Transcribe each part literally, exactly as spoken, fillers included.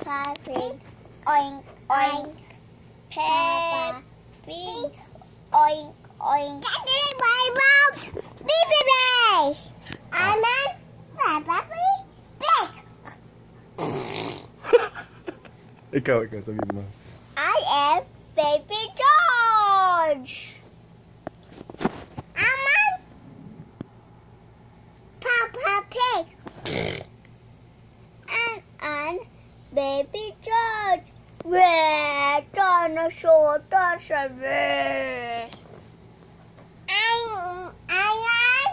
Peppa Pig, oink, oink. Peppa Pig, oink, oink. That's my mom. Baby Bay. I'm a Peppa Pig. Ikaw, ikaw, sabihin mo. I am Baby George. I'm a Peppa Pig. And I'm Baby George. Where dinosaur doesn't where? I'm I am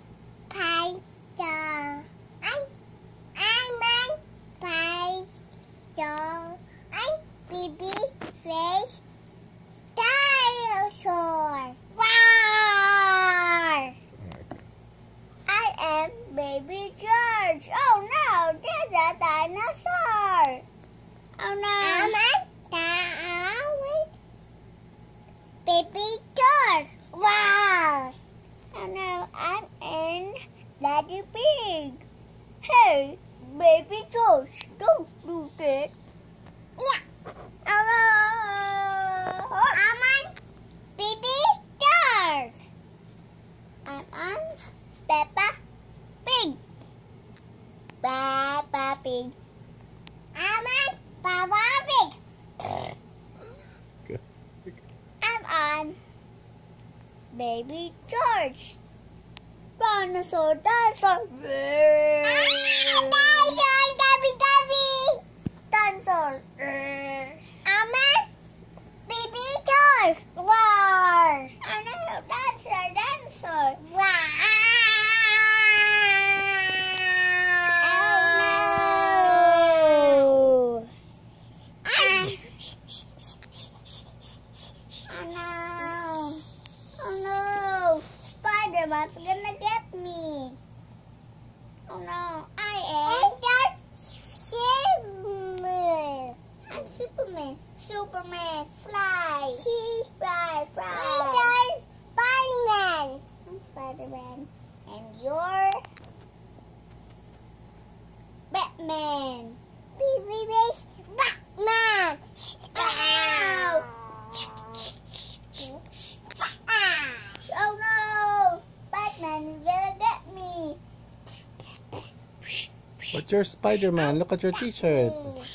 Python. I'm I'm a Python. I'm Baby Fish Dinosaur. Wow! I am Baby George. Oh no, there's a dinosaur. Oh no. I'm a dinosaur. Baby George. Wow. Oh no, I'm in Daddy Pig. Hey, Baby George, don't do that. Yeah. Oh no. I'm on Baby George. I'm on Peppa Pig. Peppa Pig. I'm on Peppa Pig. I'm on Baby George. Dinosaur, dinosaur. Dinosaur, Gabby, Gabby. Dinosaur. I'm on Baby George. Wow. I know, that's a dinosaur. Wow. Spider-Man's gonna get me. Oh no, I am Superman. I'm Superman. Superman, fly. He fly, fly. Spider-Man. I'm Spider-Man. And you're Batman. Baby race, Batman. Ow. Oh no! Batman is gonna get me! What's your Spider-Man? Look at your t-shirt.